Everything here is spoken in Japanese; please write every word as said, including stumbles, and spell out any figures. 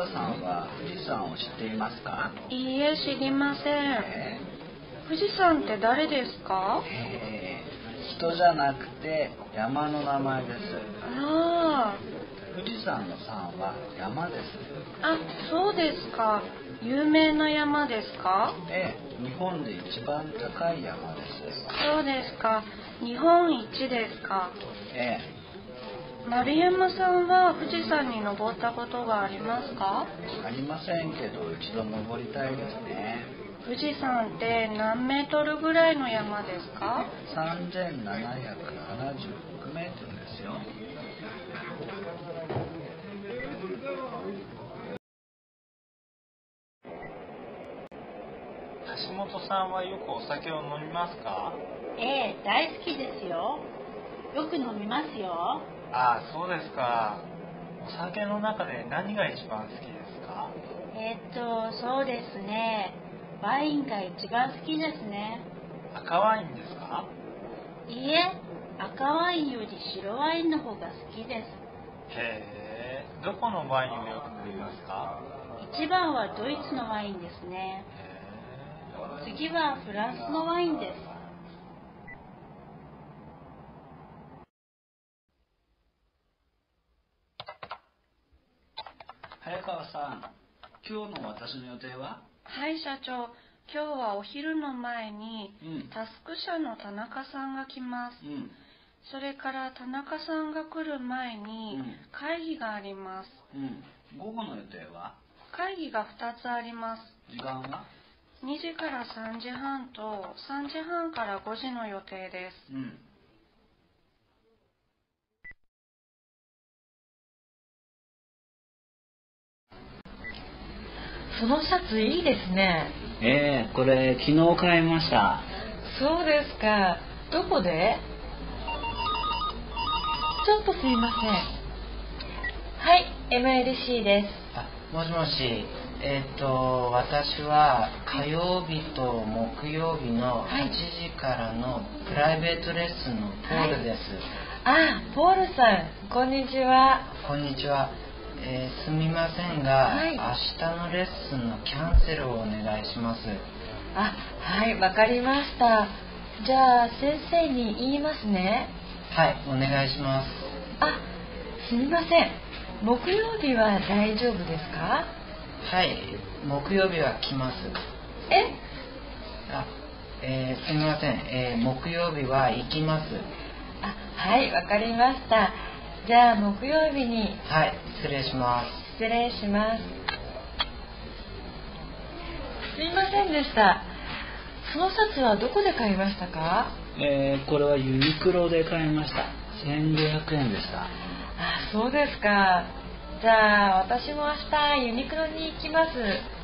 川さんは富士山を知っていますか？ いいえ、知りません。 えー、富士山って誰ですか？ えー、人じゃなくて山の名前です。 ああ、 富士山の山は山です。 あ、そうですか。有名な山ですか？ ええ、日本で一番高い山です。 そうですか。日本一ですか。 ええ、 丸山さんは富士山に登ったことがありますか？ ありませんけど一度登りたいですね。 富士山って何メートルぐらいの山ですか？ さんぜんななひゃくななじゅうろくメートルですよ。 橋本さんはよくお酒を飲みますか？ ええ、大好きですよ。よく飲みますよ。 ああ、そうですか。お酒の中で何が一番好きですか？ えーっと、そうですね。ワインが一番好きですね。 赤ワインですか？ いいえ、赤ワインより白ワインの方が好きです。 へえ、どこのワインをよく飲みますか？ 一番はドイツのワインですね。 へ次はフランスのワインです。 早川さん、今日の私の予定は？ はい、社長。今日はお昼の前にうんタスク社の田中さんが来ます。 うん。 それから田中さんが来る前にうん会議があります。 うん。午後の予定は？ 会議がふたつあります。 時間は？ にじからさんじはんとさんじはんからごじの予定です。 うん。 そのシャツいいですね。 ええ、これ昨日買いました。 そうですか。どこで？ちょっとすいません。はい、エムエルシー です。 あ、もしもし。えっと私は火曜日と木曜日のはちじからのプライベートレッスンのポールです。 あ、ポールさん、こんにちは。 こんにちは。えーすみませんが、 はい、 明日のレッスンのキャンセルをお願いします。 あ、はい、わかりました。じゃあ先生に言いますね。 はい、お願いします。 あ、すみません。木曜日は大丈夫ですか？ はい、木曜日は来ます。 え？ あ、えーすみません、えー木曜日は行きます。 あ、はい、わかりました。じゃあ木曜日に。 はい、失礼します。 失礼します。すみませんでした。そのシャツはどこで買いましたか？ えー、これはユニクロで買いました。せんごひゃくえんでした。 あ、そうですか。じゃあ私も明日ユニクロに行きます。